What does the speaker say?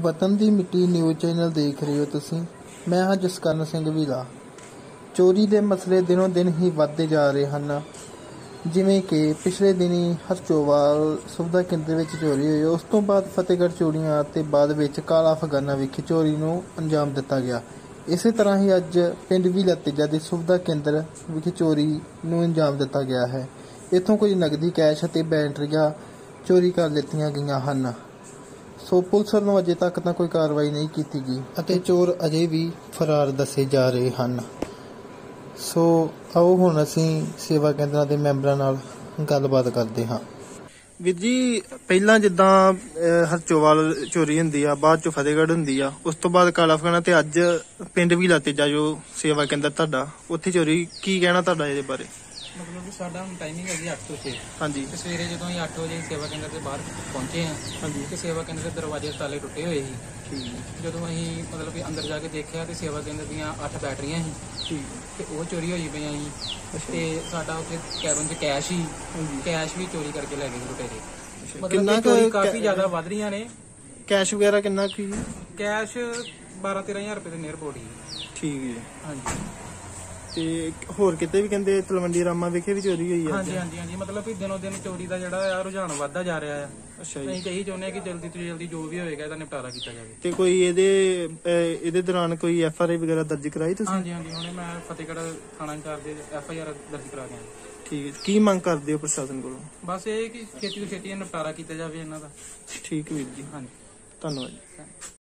ਵਤਨ ਦੀ ਮਿੱਟੀ news channel ਦੇਖ ਰਹੇ ਹੋ ਤੁਸੀਂ। ਮੈਂ ਹਾਂ ਜਸਕਰਨ ਸਿੰਘ ਵੀਲਾ। ਚੋਰੀ ਦੇ ਮਸਲੇ ਦਿਨੋਂ ਦਿਨ ਹੀ ਵੱਧਦੇ ਜਾ ਰਹੇ ਹਨ। ਜਿਵੇਂ ਕਿ ਪਿਛਲੇ ਦਿਨੀ ਹਰਚੋਵਾਲ ਸੁਵਿਧਾ ਕੇਂਦਰ ਵਿੱਚ ਚੋਰੀ ਹੋਈ, ਉਸ ਤੋਂ ਬਾਅਦ ਫਤਿਹਗੜ੍ਹ ਚੂੜੀਆਂ ਅਤੇ ਬਾਅਦ ਵਿੱਚ ਕਾਲਾ ਅਫਗਾਨਾ ਵਿਖੇ ਚੋਰੀ ਨੂੰ ਅੰਜਾਮ ਦਿੱਤਾ ਗਿਆ। ਇਸੇ ਤਰ੍ਹਾਂ ਹੀ ਅੱਜ ਪਿੰਡ ਵੀਲਾ ਤੇਜਾ ਦੇ ਸੁਵਿਧਾ ਕੇਂਦਰ ਵਿਖੇ ਚੋਰੀ ਨੂੰ ਅੰਜਾਮ ਦਿੱਤਾ ਗਿਆ ਹੈ। ਇੱਥੋਂ ਕੁਝ ਨਕਦੀ ਕੈਸ਼ ਅਤੇ ਬੈਟਰੀਆਂ ਚੋਰੀ ਕਰ ਲਿੱਤੀਆਂ ਗਈਆਂ ਹਨ। ਸੋ ਪੁਲਿਸ ਵੱਲੋਂ ਅਜੇ ਤੱਕ ਤਾਂ ਕੋਈ ਕਾਰਵਾਈ ਨਹੀਂ ਕੀਤੀ ਗਈ ਅਤੇ ਚੋਰ ਅਜੇ ਵੀ ਫਰਾਰ ਦੱਸੇ ਜਾ ਰਹੇ ਹਨ। ਸੋ ਆਓ ਹੁਣ ਅਸੀਂ ਸੇਵਾ ਕੇਂਦਰਾਂ ਦੇ ਮੈਂਬਰਾਂ ਨਾਲ ਗੱਲਬਾਤ ਕਰਦੇ ਹਾਂ। ਵੀਰ ਜੀ, ਪਹਿਲਾਂ ਜਿੱਦਾਂ ਹਰਚੋਵਾਲ ਚੋਰੀ ਹੁੰਦੀ ਆ, ਬਾਅਦ ਚੋਂ ਫਤਿਹਗੜ੍ਹ ਹੁੰਦੀ ਆ, ਉਸ ਤੋਂ ਬਾਅਦ ਕਾਲਾ ਅਫਗਾਨਾ ਤੇ ਅੱਜ ਪਿੰਡ ਵੀਲਾ ਤੇਜਾ ਜੋ ਸੇਵਾ ਕੇਂਦਰ ਤੁਹਾਡਾ, ਉੱਥੇ ਚੋਰੀ, ਕੀ ਕਹਿਣਾ ਤੁਹਾਡਾ ਇਹਦੇ ਬਾਰੇ? ਮਤਲਬ ਕਿ ਸਾਡਾ ਹੁਣ ਟਾਈਮਿੰਗ ਹੈਗੀ 8 ਤੋਂ 6। ਹਾਂਜੀ। ਤੇ ਸਵੇਰੇ ਜਦੋਂ ਅਸੀਂ 8 ਵਜੇ ਸੇਵਾ ਕੇਂਦਰ ਦੇ ਬਾਹਰ ਪਹੁੰਚੇ ਹਾਂ, ਹਾਂਜੀ, ਤੇ ਸੇਵਾ ਕੇਂਦਰ ਦੇ ਦਰਵਾਜ਼ੇ ਤਾਲੇ ਟੁੱਟੇ ਹੋਏ ਸੀ। ਠੀਕ। ਜਦੋਂ ਅਸੀਂ ਮਤਲਬ ਕਿ ਅੰਦਰ ਜਾ ਕੇ ਦੇਖਿਆ ਤੇ ਸੇਵਾ ਕੇਂਦਰ ਦੀਆਂ 8 ਬੈਟਰੀਆਂ ਸੀ, ਠੀਕ, ਤੇ ਉਹ ਚੋਰੀ ਹੋਈ ਪਈਆਂ ਸੀ। ਤੇ ਸਾਡਾ ਉੱਥੇ ਕੈਬਨ 'ਚ ਕੈਸ਼ ਸੀ, ਕੈਸ਼ ਵੀ ਚੋਰੀ ਕਰਕੇ ਲੈ ਗਏ ਲੁਟੇਰੇ। ਕਿੰਨਾ ਮਤਲਬ ਚੋਰੀ ਕਾਫੀ ਜ਼ਿਆਦਾ ਵੱਧ ਰਹੀਆਂ ਨੇ। ਕੈਸ਼ ਵਗੈਰਾ ਕਿੰਨਾ ਕੀ? ਕੈਸ਼ 12-13 ਹਜ਼ਾਰ ਰੁਪਏ ਦੇ ਨੀਅਰ ਅਬਾਊਟ ਹੀ। ਠੀਕ ਜੀ। ਹਾਂਜੀ। ਤੇ ਹੋਰ ਕਿਤੇ ਵੀ ਕਹਿੰਦੇ ਤਲਵੰਡੀ ਰਾਮਾ ਵਿਖੇ ਵੀ ਚੋਰੀ ਹੋਈ ਹੈ? ਹਾਂਜੀ। ਮਤਲਬ ਕਿ ਦਿਨੋਂ ਦਿਨ ਚੋਰੀ ਦਾ ਜਿਹੜਾ ਆ ਰੁਝਾਨ ਵੱਧਦਾ ਜਾ ਰਿਹਾ ਆ। ਅੱਛਾ ਜੀ। ਅਸੀਂ ਇਹੀ ਚਾਹੁੰਦੇ ਹਾਂ ਕਿ ਜਲਦੀ ਤੋਂ ਜਲਦੀ ਜੋ ਵੀ ਹੋਏਗਾ ਇਹਦਾ ਨਿਪਟਾਰਾ ਕੀਤਾ ਜਾਵੇ। ਤੇ ਕੋਈ ਇਹਦੇ ਦੌਰਾਨ ਕੋਈ FRI ਵਗੈਰਾ ਦਰਜ ਕਰਾਈ ਤੁਸੀਂ? ਹਾਂਜੀ। ਹੁਣੇ ਮੈਂ ਫਤਿਹਗੜ੍ਹ ਥਾਣਾ ਇੰਚਾਰਜ ਦੇ FIR ਦਰਜ ਕਰਾ ਗਿਆ। ਠੀਕ ਹੈ। ਕੀ ਮੰਗ ਕਰਦੇ ਹੋ ਪ੍ਰਸ਼ਾਸਨ ਕੋਲੋਂ? ਬਸ ਇਹ ਕਿ ਛੇਤੀ ਤੋਂ ਛੇਤੀ ਨਿਪਟਾਰਾ ਕੀਤਾ ਜਾਵੇ ਇਹਨਾਂ ਦਾ। ਠੀਕ ਵੀਰ ਜੀ। ਹਾਂਜੀ, ਧੰਨਵਾਦ ਜੀ।